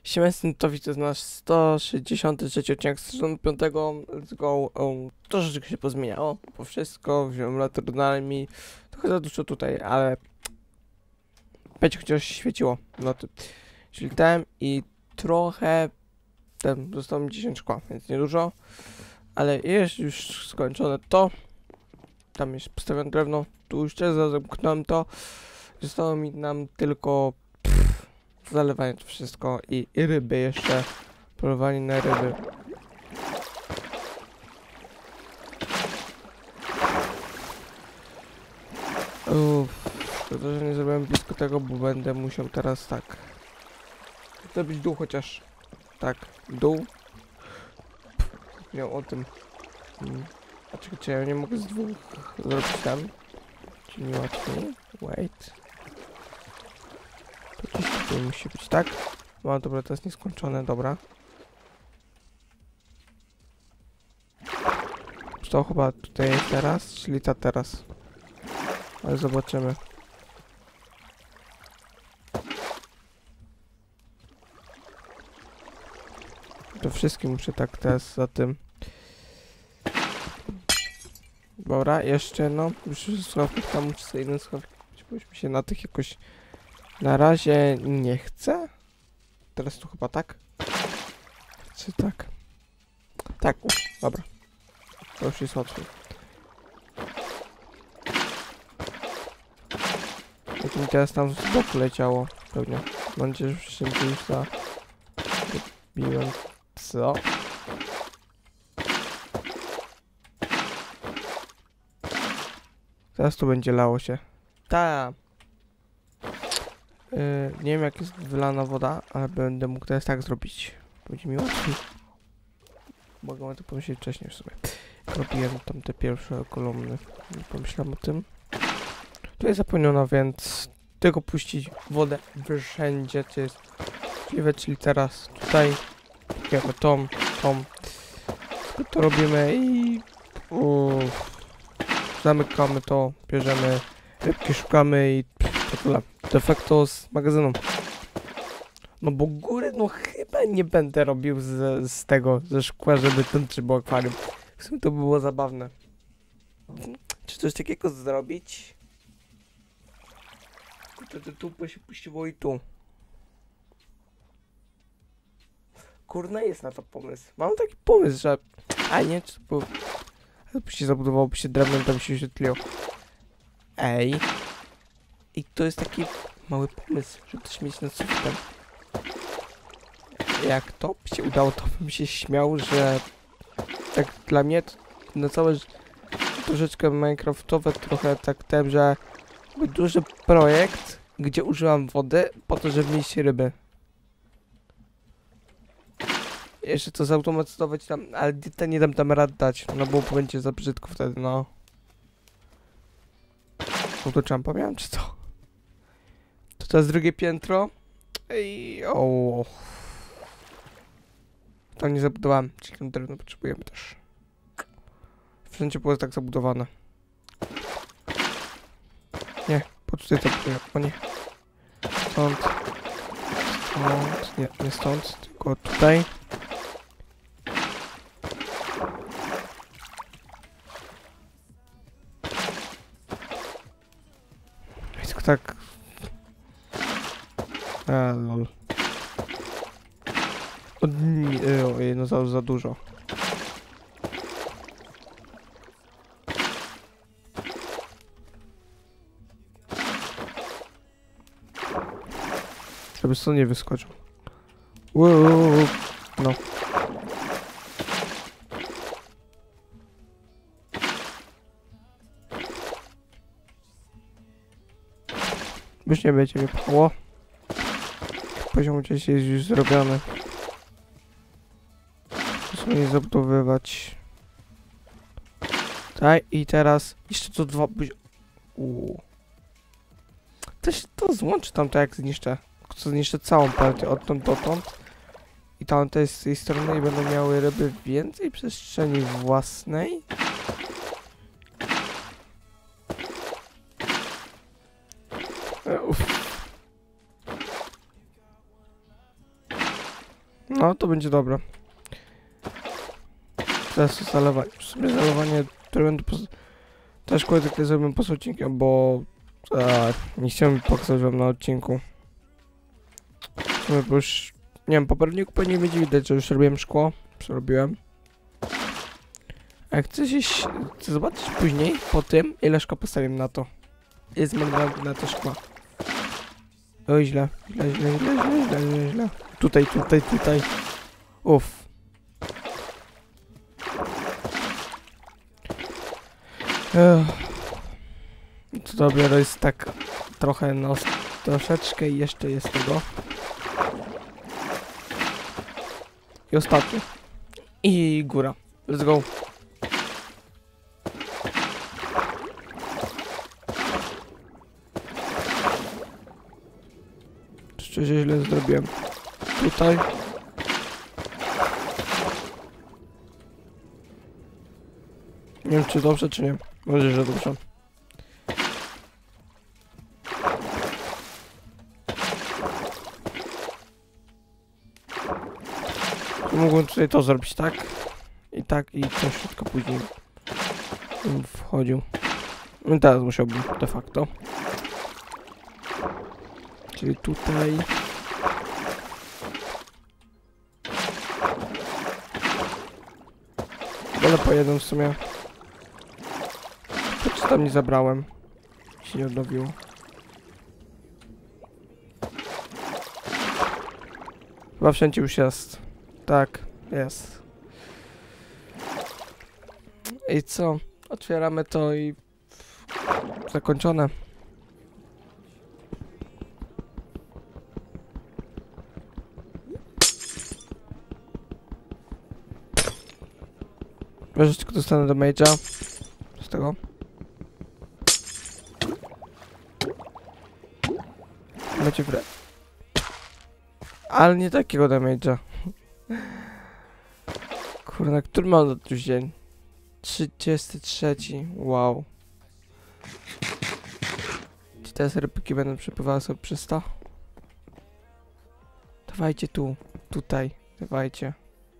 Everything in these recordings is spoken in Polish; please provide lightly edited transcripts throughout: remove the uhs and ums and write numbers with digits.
Siemestyn, to widzę nasz 163 odcinek z sezonu 5. Let's go. Troszeczkę się pozmieniało, bo wszystko wziąłem latarnami. Trochę za dużo tutaj, ale będzie chociaż świeciło. No to ślitałem i trochę zostało mi 10 szkła, więc niedużo. Ale jest już skończone to. Tam jest postawione drewno. Tu już też zamknąłem to. Zostało mi nam tylko zalewanie to wszystko i ryby jeszcze. Polowanie na ryby. Szkoda, że nie zrobiłem blisko tego, bo będę musiał teraz tak zrobić dół chociaż. Tak, dół. Miał o tym. A czekajcie, ja nie mogę z dwóch zrobić tam. Czy nie łatwiej? Wait. To gdzieś tutaj musi być, tak? No dobra, to jest nieskończone, dobra. To chyba tutaj jest teraz, czyli ta teraz. Ale zobaczymy. To wszystkim muszę tak teraz za tym. Dobra, jeszcze no. Już schowek tam muszę sobie jeden schowek. Spójrzmy się na tych jakoś. Na razie nie chcę. Teraz tu chyba tak. Czy tak? Tak, dobra. To już jest łatwiej. Jak mi teraz tam z boku leciało. Pewnie. Mam nadzieję, że wszyscy już zabiłem. Co? Teraz tu będzie lało się. Ta. Nie wiem jak jest wylana woda, ale będę mógł teraz tak zrobić. Będzie mi łatwiej. Mogę to pomyśleć wcześniej w sobie. Jak robiłem tam te pierwsze kolumny. Nie pomyślałem o tym. Tu jest zapełniona, więc tylko puścić wodę wszędzie, co jest możliwe, czyli teraz tutaj wiemy tą. To robimy i zamykamy to, bierzemy rybki, szukamy i to tyle. Defekto z magazynu. No bo góry, no chyba nie będę robił z tego, ze szkła, żeby ten czy było akwarium. W sumie to by było zabawne. Czy coś takiego zrobić? Tu by się puściło i tu. Kurna, jest na to pomysł. Mam taki pomysł, że... A nie, czy to by się zabudowało, by się drewnem tam się oświetliło. Ej. I to jest taki mały pomysł, żeby też mieć nad sufitem. Jak to by się udało, to bym się śmiał, że... Tak dla mnie to na całe... Troszeczkę minecraftowe, trochę tak tem, że... Duży projekt, gdzie użyłam wody po to, żeby mieć ryby. Jeszcze to zautomatyzować tam, ale nie dam tam rad dać, no bo będzie za brzydko wtedy, no. No to jumpa miałem, czy co? To teraz drugie piętro. Ej, o. To nie zabudowałem, czyli drewno potrzebujemy też. Wszędzie było tak zabudowane. Nie, po tutaj to buduję, o nie. Stąd. Nie stąd, tylko tutaj. I tylko tak. Lol. Ojej, no za dużo. Żeby stąd nie wyskoczył. No. Już nie będzie mnie pchało. Poziom gdzieś jest już zrobiony. Muszę nie zabudowywać. Tak, i teraz jeszcze to dwa... To złączy tam to jak zniszczę. Co zniszczę całą partię odtąd dotąd. I tam to jest z tej strony i będą miały ryby więcej przestrzeni własnej. No, to będzie dobre. Teraz zalewanie. W sumie zalewanie, które będę też kurde zrobię poza odcinkiem, bo nie chciałem pokazać wam na odcinku. W sumie, bo już, nie wiem, po pewniku pewnie będzie widać, że już robiłem szkło. Przerobiłem. A chcę zobaczyć później, po tym, ile szkła postawiłem na to. Jest na to szkła. Oj, źle. Tutaj. Uff. To dopiero jest tak trochę, no, troszeczkę i jeszcze jest tego. I ostatni. I góra. Let's go. Szczerze źle zrobiłem. Tutaj. Nie wiem, czy dobrze, czy nie. Może, że dobrze. Mogłem tutaj to zrobić tak. I tak, i to wszystko później wchodził. No teraz musiałbym de facto. Czyli tutaj. Ale po jednym w sumie. Co tam nie zabrałem? Się nie odnowiło. Chyba wszędzie już jest. Tak, jest. I co? Otwieramy to i... zakończone. Wiesz, tylko dostanę do mage'a. Z tego. Macie w... Ale nie takiego damage'a. Kurna, który mam już dzień? 33. Wow. Czy te SRP-ki będą przepływały sobie przez to? Dawajcie tu. Tutaj. Dawajcie.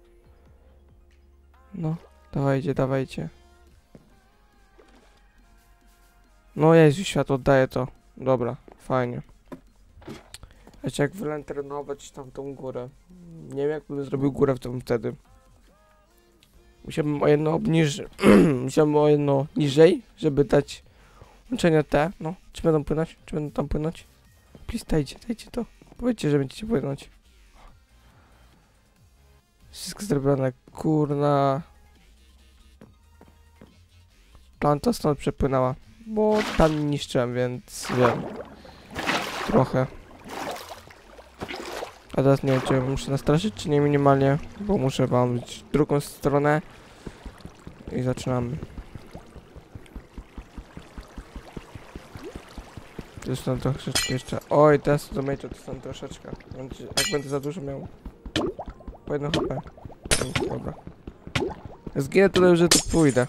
No. Dawajcie. No Jezu, światło oddaje to. Dobra, fajnie. Wiecie, jak wylanternować tamtą górę. Nie wiem, jak bym zrobił górę w tym wtedy. Musiałbym o jedno obniżyć. Musiałbym o jedno niżej, żeby dać łączenia te. No, czy będą płynąć? Czy będą tam płynąć? Please, dajcie to. Powiedzcie, że będziecie płynąć. Wszystko zrobione, kurna. Planta stąd przepłynęła. Bo tam niszczyłem, więc wiem. Trochę. A teraz nie wiem, czy muszę nastraszyć, czy nie minimalnie, bo muszę wam być w drugą stronę. I zaczynamy. Dostanę troszeczkę jeszcze. Oj, teraz do mage'a dostanę troszeczkę. Jak będę za dużo miał. Po jedno HP. Dobra. Zginę tyle, że tu pójdę.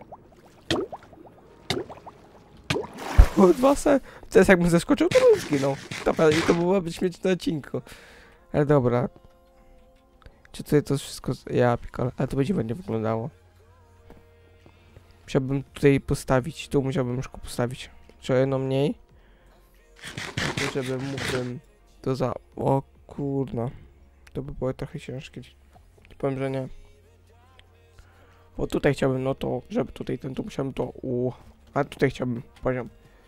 O, dwa se. Teraz jakbym zeskoczył, to bym zginął. Dobra, i to byłoby śmieć na odcinku. Ale dobra. Czy tutaj to wszystko... Ja pikole. Ale to będzie ładnie wyglądało. Musiałbym tutaj postawić. Tu musiałbym już postawić. Czy jedno mniej. Żeby mógłbym to za... O kurna. To by było trochę ciężkie. Powiem, że nie. Bo tutaj chciałbym, no to, żeby tutaj ten, to musiałbym to... A tutaj chciałbym poziom.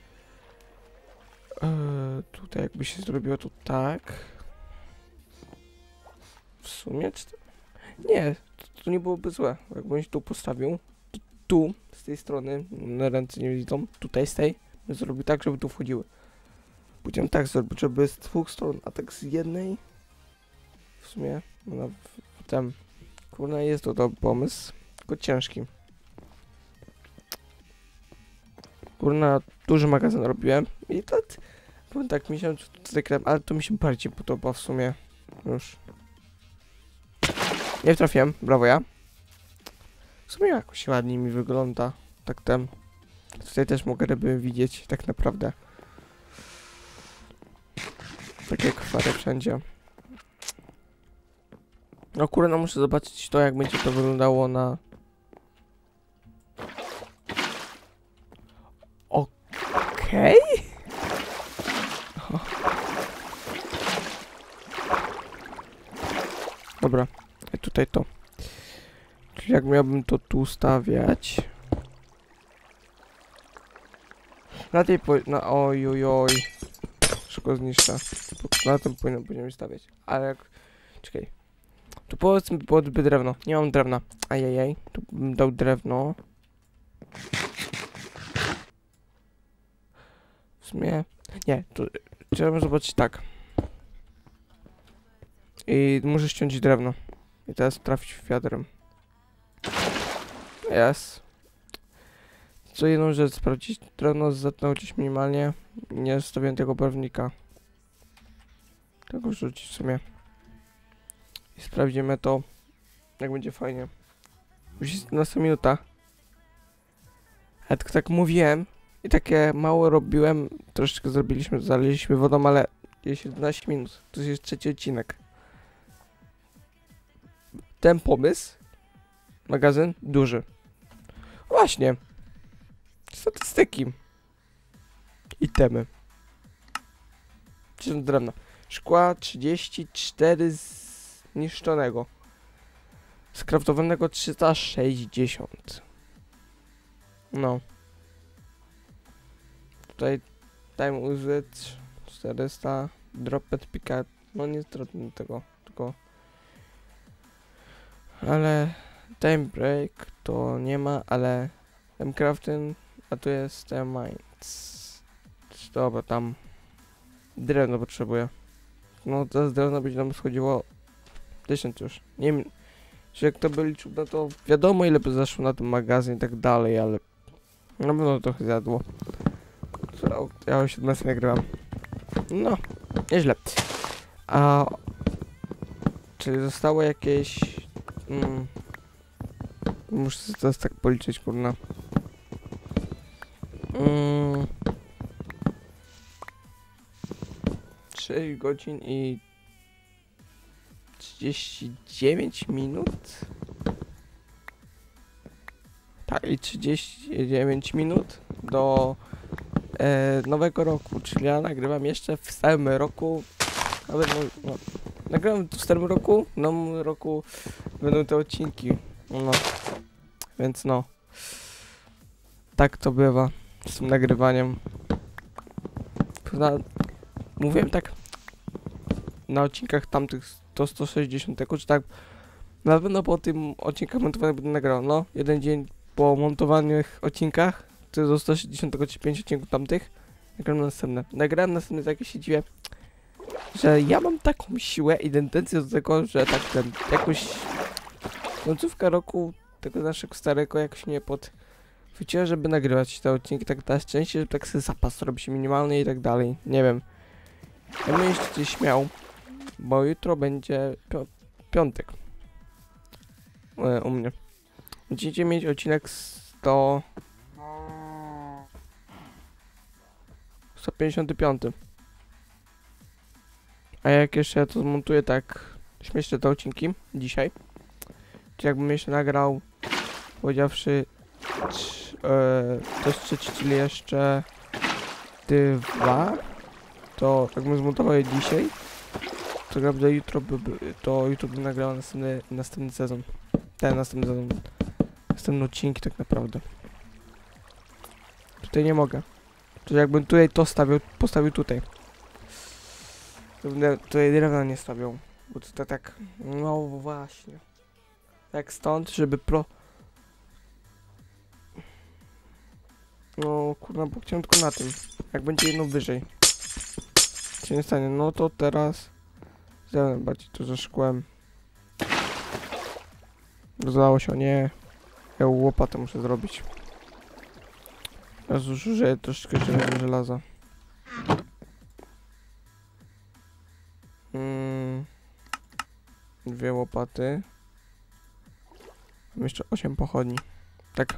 Tutaj jakby się zrobiło to tak. W sumie czy to... Nie, to nie byłoby złe. Jakbym się tu postawił. Tu, z tej strony, na ręce nie widzą. Tutaj z tej. Zrobił tak, żeby tu wchodziły. Później tak zrobić, żeby z dwóch stron, a tak z jednej. W sumie, no w tym. Kurna, jest to dobry pomysł. Tylko ciężki. Kurna, duży magazyn robiłem. I tak, powiem tak, myślałem, że to zakręt, ale to mi się bardziej podoba w sumie. Już. Nie trafiłem, brawo ja. W sumie jakoś ładnie mi wygląda. Tak ten. Tutaj też mogę ryby widzieć, tak naprawdę. Takie kwary wszędzie. No kurde, no muszę zobaczyć to, jak będzie to wyglądało na... Okej? Dobra, i tutaj to. Czyli jak miałbym to tu stawiać... Na tej oj, oj, oj. Szybko zniszczę. Na tym będziemy stawiać. Ale jak... Czekaj. Tu powiedzmy byłoby drewno. Nie mam drewna. Ajajaj. Tu bym dał drewno. W sumie... Nie, tu... Trzeba zobaczyć tak. I muszę ściąć drewno. I teraz trafić wiatrem. Jest. Co jedną rzecz sprawdzić. Drewno zetnął gdzieś minimalnie. Nie zostawiłem tego barwnika. Tego rzucić w sumie. I sprawdzimy to. Jak będzie fajnie. Już jest 15 minuta. Ja tak mówiłem. I takie mało robiłem. Troszeczkę zrobiliśmy, zaliliśmy wodą, ale jest 11 minut. To jest trzeci odcinek. Ten pomysł. Magazyn duży. Właśnie. Statystyki. Itemy. 1000 drewna. Szkła 34 zniszczonego. Skraftowanego 360. No. Tutaj time usage 400. Dropped pick. No nie zrobię tego. Tylko. Ale time break to nie ma, ale time crafting, a tu jest mines. Dobra, tam drewno potrzebuję. No to z drewna będzie nam schodziło 1000 już. Nie wiem, czy jak to by liczył, no to wiadomo ile by zaszło na ten magazyn i tak dalej, ale na pewno trochę zjadło. Ja już 17 nagrywam. No, nieźle. A czy zostało jakieś... muszę teraz tak policzyć, kurna. 6 godzin i 39 minut? Tak, i 39 minut do nowego roku, czyli ja nagrywam jeszcze w starym roku. Nawet no, nagrywam w starym roku, w nowym roku będą te odcinki. No, więc no. Tak to bywa z tym nagrywaniem. Mówiłem tak na odcinkach tamtych do 160, czy tak na pewno po tym odcinkach montowanych będę nagrał. No, jeden dzień po montowanych odcinkach, to do 160 czy 5 odcinków tamtych, nagrałem następne. Nagrałem następne, tak się dziwię, że ja mam taką siłę i tendencję do tego, że tak ten, jakoś końcówka roku tego naszego starego jakoś nie chwyciłem, żeby nagrywać te odcinki tak teraz częściej, żeby tak sobie zapas robi się minimalny i tak dalej. Nie wiem. Ja bym jeszcze śmiał, bo jutro będzie piątek. U mnie. Będziecie mieć odcinek 155. A jak jeszcze ja to zmontuję tak śmieszne te odcinki dzisiaj, czy jakbym jeszcze nagrał, powiedziawszy, to jest trzeci, czyli jeszcze 2, to jakbym zmontował je dzisiaj, to naprawdę jutro bym nagrał następny sezon. Następny sezon. Następne odcinki tak naprawdę. Tutaj nie mogę. To jakbym tutaj to postawił tutaj. To bym tutaj drewna nie stawiał. Bo to tak, no właśnie. Tak stąd, żeby no kurwa, bo chciałem tylko na tym. Jak będzie jedno wyżej. Się nie stanie, no to teraz zjadłem bardziej to ze szkłem. Rozlało się, nie. Ja łopatę muszę zrobić. Teraz już użyję troszeczkę żelaza. Dwie łopaty. Mam jeszcze 8 pochodni. Tak.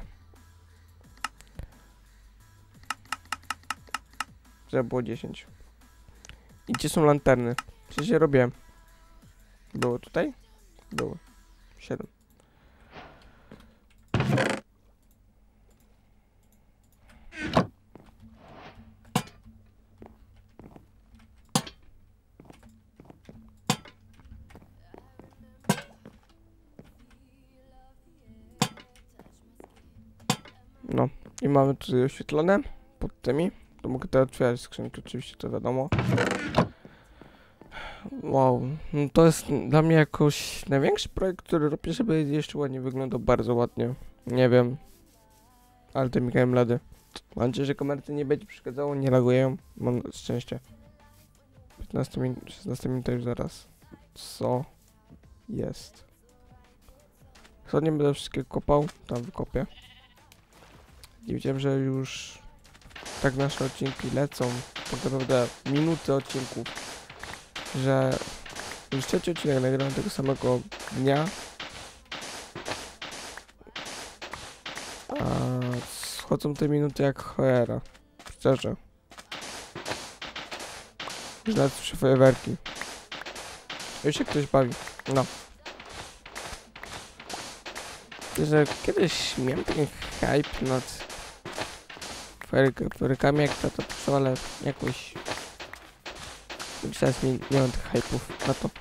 Żeby było 10. I gdzie są lanterny? Przecież je robiłem. Było tutaj? było? 7. No i mamy tutaj oświetlone pod tymi. To mogę teraz otwierać skrzynki, oczywiście to wiadomo. Wow, no to jest dla mnie jakoś największy projekt, który robię, żeby jeszcze ładnie wyglądał, bardzo ładnie. Nie wiem, ale to Mikołaj Ledy. Mam nadzieję, że kamerce nie będzie przeszkadzało, nie lagują. Mam szczęście. 15 minut, 16 minut już zaraz. Co jest? Co nie będę wszystkiego kopał, tam wykopię. Nie wiedziałem, że już tak nasze odcinki lecą, tak naprawdę minuty odcinków, że już trzeci odcinek nagrałem tego samego dnia, a schodzą te minuty jak cholera, szczerze. Już nawet słyszę fajerwerki. Już się ktoś bawi, no. Że kiedyś miałem taki hype nad fajerwerkami jak to poszło, ale jakoś teraz nie mam tych hype'ów na to.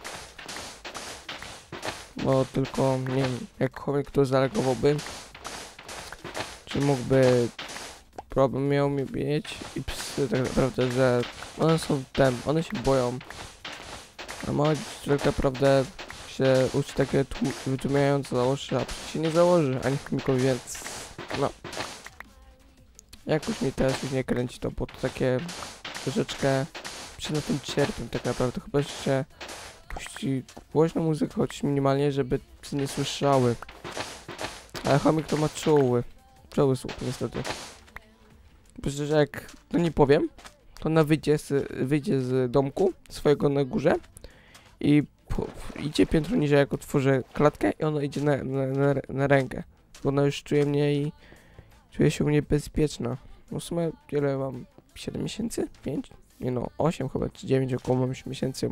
Bo tylko, nie wiem, jak chomik kto zareagowałby, czy mógłby problem miał mi mieć i psy tak naprawdę, że one są one się boją. A małe dzieci tak naprawdę się uczy takie wytłumiające założy, a przecież się nie założy ani chomikowi, więc no. Jakoś mi teraz już nie kręci to, bo to takie troszeczkę się na tym cierpię tak naprawdę, chyba że się puści głośną muzykę, choć minimalnie, żeby psy nie słyszały. Ale chomik to ma czuły słuch niestety. Bo szczerze, jak to nie powiem, to ona wyjdzie z domku swojego na górze i idzie piętro niżej, jak otworzę klatkę i ona idzie na rękę. Bo ona już czuje mnie i czuje się u mnie bezpieczna. No w sumie ile mam? 7 miesięcy? 5? Nie no, 8 chyba, czy 9 około mam miesięcy.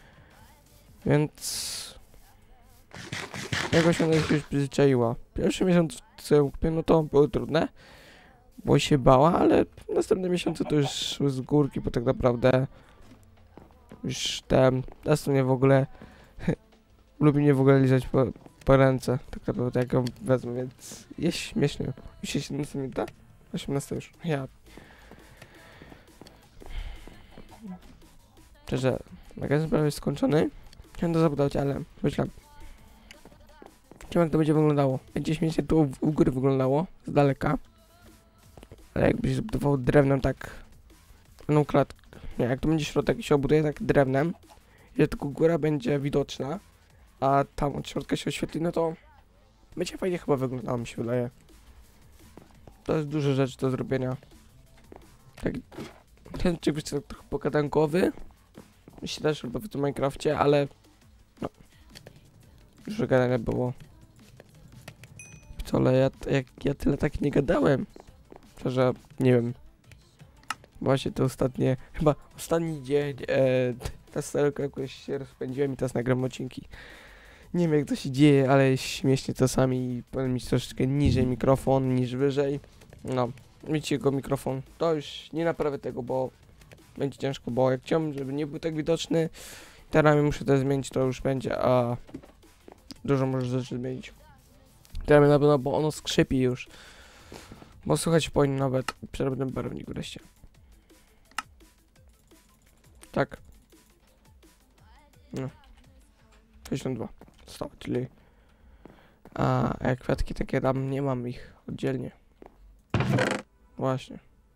Więc jakoś ona się już przyzwyczaiła. Pierwszy miesiąc, co ją kupię, no to były trudne, bo się bała, ale następne miesiące to już szły z górki, bo tak naprawdę już teraz to mnie w ogóle lubi mnie w ogóle lizać po ręce, tak naprawdę jak ją wezmę, więc jest śmiesznie. Już jest 17 minuta? 18 już, ja. Szczerze, magazyn prawie jest skończony. Chciałem to zabudować, ale myślę, jak to będzie wyglądało. Będzie śmiesznie to u góry wyglądało, z daleka. Ale jakbyś zbudował drewnem tak, jedną klatkę, nie, jak to będzie środek i się obuduje tak drewnem, że tylko góra będzie widoczna, a tam od środka się oświetli, no to będzie fajnie chyba wyglądało, mi się wydaje. To jest dużo rzeczy do zrobienia. Tak, ten odcinek będzie trochę pogadankowy. Myślę też chyba w tym Minecrafcie, ale no, już gadania było. Ale ja tyle tak nie gadałem. Że nie wiem. Właśnie to chyba ostatni dzień ta sterka jakoś się rozpędziłem i teraz nagram odcinki. Nie wiem jak to się dzieje, ale śmiesznie czasami powinien mieć troszeczkę niżej mikrofon niż wyżej. No, widzicie go mikrofon. To już nie naprawię tego, bo będzie ciężko, bo jak chciałbym, żeby nie był tak widoczny, teraz muszę to zmienić, to już będzie, a dużo może rzeczy zmienić. Teraz na pewno, bo ono skrzypi już. Bo słychać po nim nawet przerobiony barwnik wreszcie. Tak. No. 62. Zostało, czyli... A jak kwiatki takie tam, nie mam ich oddzielnie. Właśnie.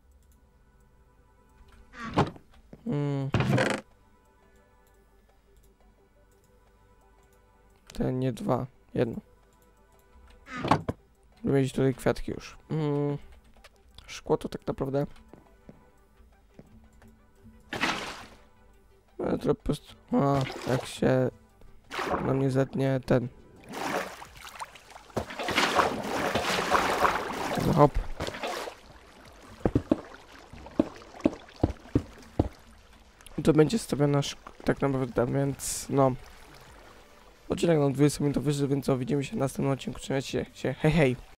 Ten nie 2, 1. Mieć tutaj kwiatki już. Szkło to tak naprawdę. Ale to po prostu... jak się na mnie zetnie ten. Hop. To będzie stawiona tak naprawdę, więc no. Odcinek na 20 minut wyższy, więc co, widzimy się w następnym odcinku. Trzymajcie się, hej hej!